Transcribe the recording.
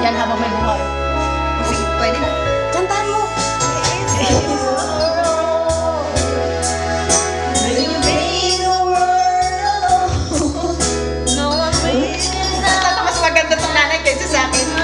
yan habang may buhay. Sige, pwede na. Kantahan mo. Mas maganda itong nanay kaysa sa akin.